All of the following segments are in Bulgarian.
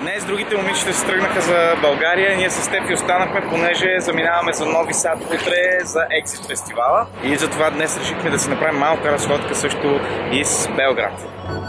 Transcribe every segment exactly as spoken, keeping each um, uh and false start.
Днес другите момичета се тръгнаха за България, ние с Стефи останахме, понеже заминаваме за Нови Сад утре за Exit фестивала. И затова днес решихме да си направим малка разходка също из Белград.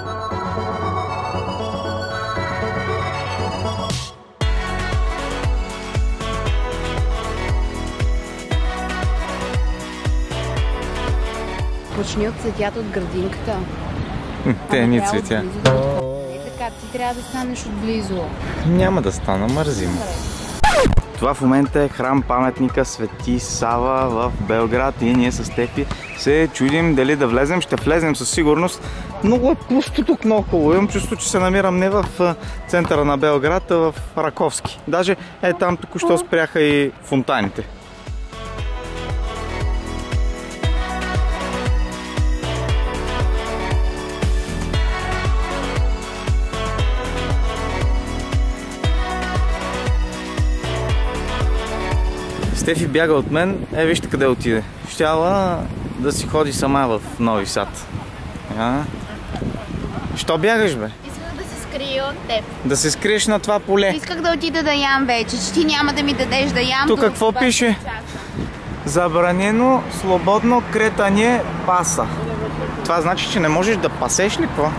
Почни от цветята от градинката. Те ни цветя. Е, така, ти трябва да станеш отблизо. Няма да стана, мързим. Това в момента е храм паметника Свети Сава в Белград и ние с Стефи се чудим дали да влезем. Ще влезем със сигурност. Много е пусто тук наоколо. Имам чувство, че се намирам не в центъра на Белград, а в Раковски. Даже е там току-що спряха и фонтаните. Стефи бяга от мен, е вижте къде отиде. Щяла да си ходи сама в Нови Сад. А? Що бягаш, бе? Исках да се скрия от теб. Да се скриеш на това поле. Исках да отида да ям вече, че ти няма да ми дадеш да ям. Тук какво пише? Забранено свободно кретане паса. Това значи, че не можеш да пасеш ли какво?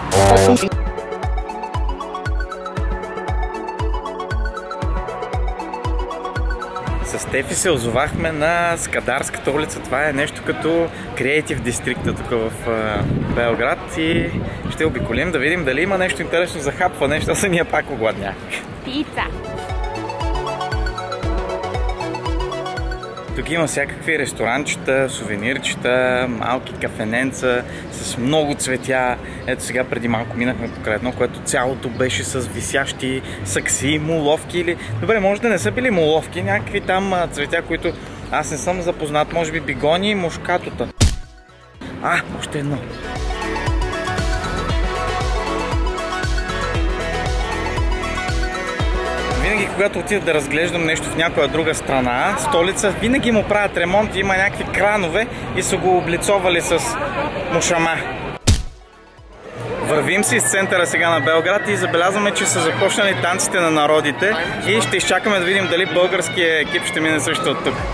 С Стефи се озовахме на Скадарската улица. Това е нещо като Creative District тук в Белград и ще обиколим да видим дали има нещо интересно за хапване, защото са ние пак огладняхме. Пица! Тук има всякакви ресторанчета, сувенирчета, малки кафененца с много цветя. Ето сега преди малко минахме покрай едно, което цялото беше с висящи сакси, муловки или... Добре, може да не са били муловки, някакви там цветя, които аз не съм запознат. Може би бигони и мушкатота. А, още едно. Винаги, когато отида да разглеждам нещо в някоя друга страна, столица, винаги му правят ремонт, има някакви кранове и са го облицовали с мушама. Вървим си из центъра сега на Белград и забелязваме, че са започнали танците на народите и ще изчакаме да видим дали българския екип ще мине също от тук.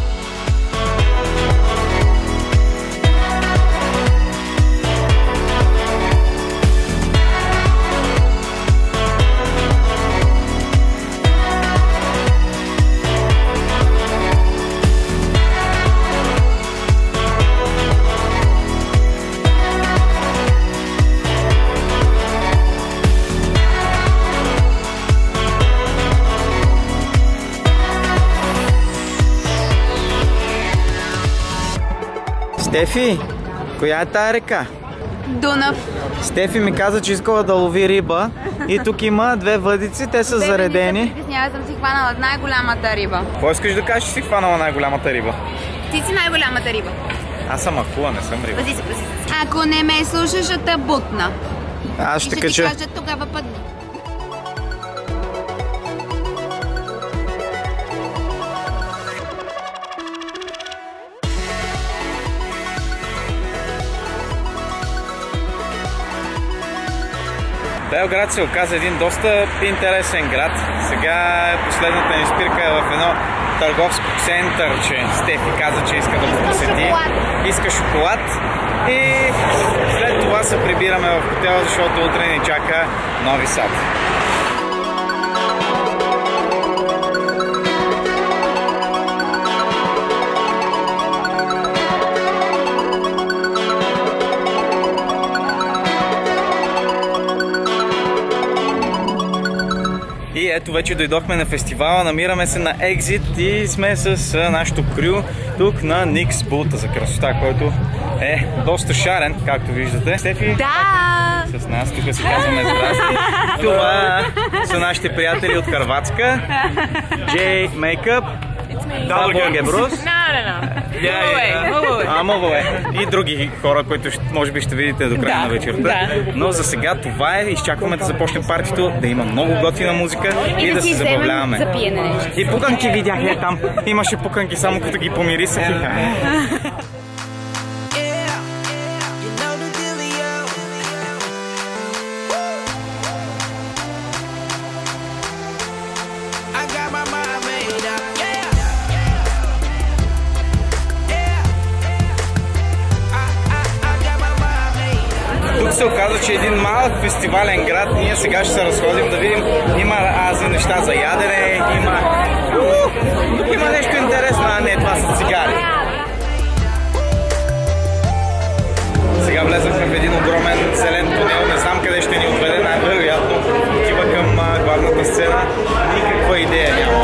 Стефи, коя е тая река? Дунав. Стефи ми каза, че искала да лови риба и тук има две въдици, те са заредени. Аз съм си хванала най-голямата риба. Какво искаш да кажеш, че си хванала най-голямата риба? Ти си най-голямата риба. Аз съм акула, не съм риба. Пази се, пази се. Ако не ме слушаш, ще те бутна. Аз ще, ще кажа... ти кажа тогава пъдни. Белград се оказа един доста интересен град. Сега последната ни спирка е в едно търговско центърче. Стефи каза, че иска да го посети. Иска шоколад. И след това се прибираме в хотела, защото утре ни чака Нови Сад. И ето вече дойдохме на фестивала, намираме се на Exit и сме с нашото крю тук на Никс Булта за красота, който е доста шарен, както виждате. Стефи, да! С нас тук си казваме здрасти. Това са нашите приятели от Хърватска. J Makeup. Double Gebros. А, мъвъл е. И други хора, които може би ще видите до края на вечерта. Но за сега това е. Изчакваме да започне партито, да има много готина музика и да се забавляваме. И пуканки видях е там. Имаше пуканки, само като ги помирисах. че един малък фестивален град. Ние сега ще се разходим да видим. Има разни неща за ядене, има... Тук има нещо интересно, а не, това са цигари. Сега влезахме в един огромен зелен тунел, не знам къде ще ни отведе, най-вероятно отива към главната сцена. Никаква идея няма.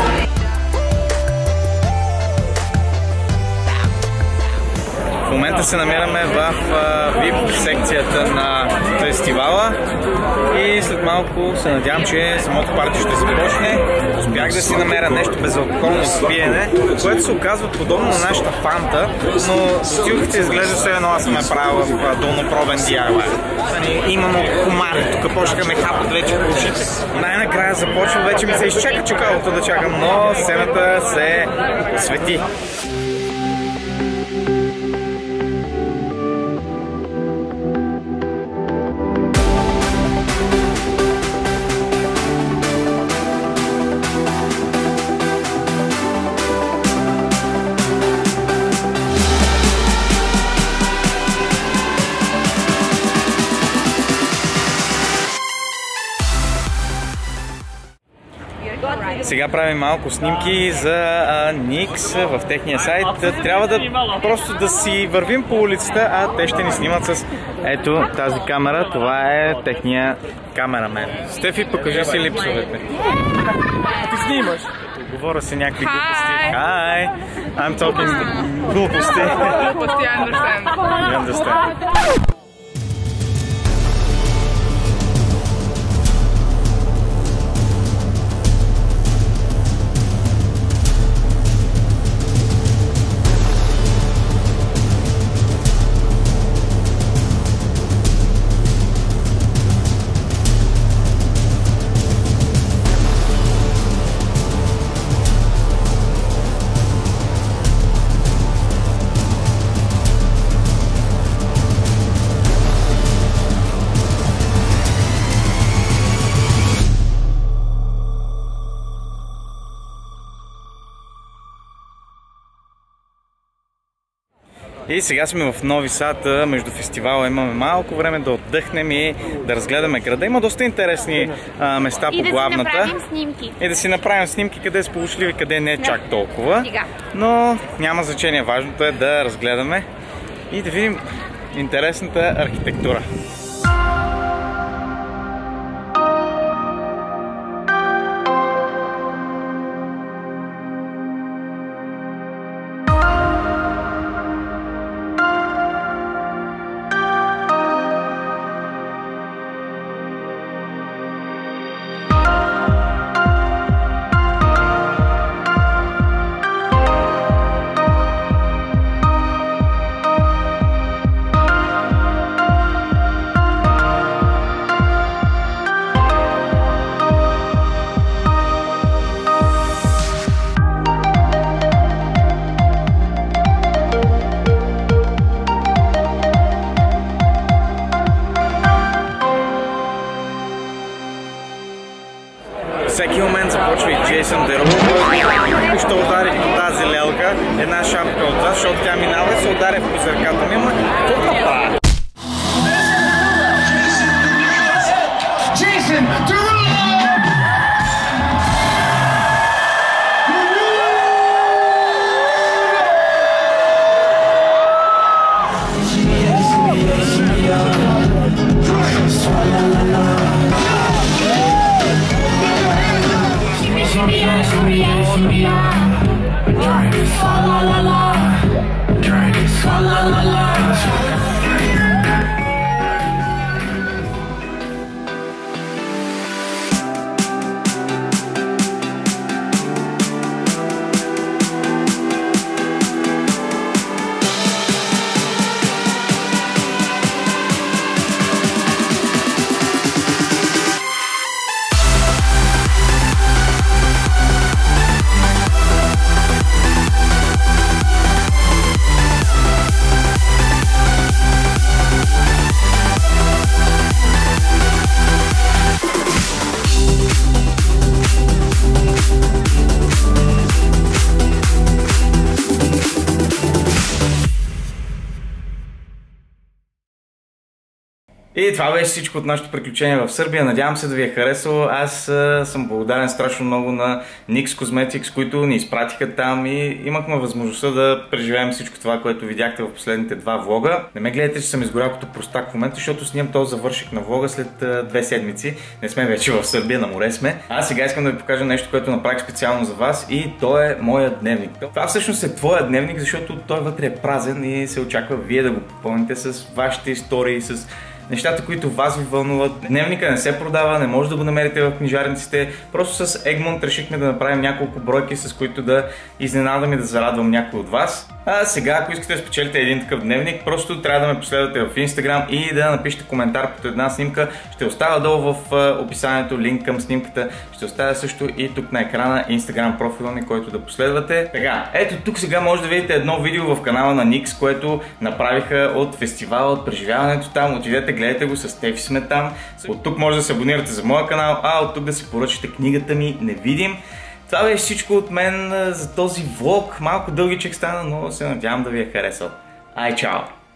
В момента се намираме в ви ай пи секцията на фестивала и след малко се надявам, че самото парти ще започне. Успях да си намеря нещо безалкохолно пиене, което се оказва подобно на нашата фанта, но бутилките изглежда все едно аз съм я правил в долнопробен ди ай вай. Имаме комари, тук почнаха ме хапат вече по ушите. Най-накрая започва, вече ми се изчака чакалото да чакам, но сцената се свети. Сега правим малко снимки за Никс в техния сайт. Трябва да просто да си вървим по улицата, а те ще ни снимат с ето тази камера. Това е техния камерамен. Стефи, покажи си липсовете. Ти снимаш? Говоря си някакви глупости. Hi! I'm talking глупости. Глупости, I understand. You understand. И сега сме в Нови Сад, между фестивала имаме малко време да отдъхнем и да разгледаме града. Има доста интересни а, места и по главната. И да си направим снимки. И да си направим снимки, къде е сполучливи, къде не е чак толкова. Но няма значение, важното е да разгледаме и да видим интересната архитектура. Всеки момент започва и Джейсън Деруло, който ще удари по тази лелка една шапка отзад, защото тя минава и се ударя в козирката ми, ама какво направи? Джейсън Деруло! И това беше всичко от нашето приключение в Сърбия. Надявам се да ви е харесало. Аз а, съм благодарен страшно много на Nix Cosmetics, които ни изпратиха там и имахме възможността да преживеем всичко това, което видяхте в последните два влога. Не ме гледайте, че съм изгорял като простак в момента, защото снимам този завършик на влога след а, две седмици. Не сме вече в Сърбия, на море сме. А сега искам да ви покажа нещо, което направих специално за вас и то е моят дневник. Това всъщност е твоя дневник, защото той вътре е празен и се очаква вие да го попълните с вашите истории, с нещата, които вас ви вълнуват. Дневника не се продава, не може да го намерите в книжарниците. Просто с Egmont решихме да направим няколко бройки, с които да изненадам и да зарадвам някой от вас. А сега, ако искате да спечелите един такъв дневник, просто трябва да ме последвате в Instagram и да напишете коментар под една снимка. Ще оставя долу в описанието линк към снимката. Ще оставя също и тук на екрана Instagram профила ми, който да последвате. Така, ето тук сега може да видите едно видео в канала на Nix, което направиха от фестивала, от преживяването там. Отидете, гледайте го, с Стефи сме там. От тук може да се абонирате за моя канал, а от тук да си поръчате книгата ми Невидим. Това беше всичко от мен за този влог. Малко дългичък стана, но се надявам да ви е харесал. Ай, чао!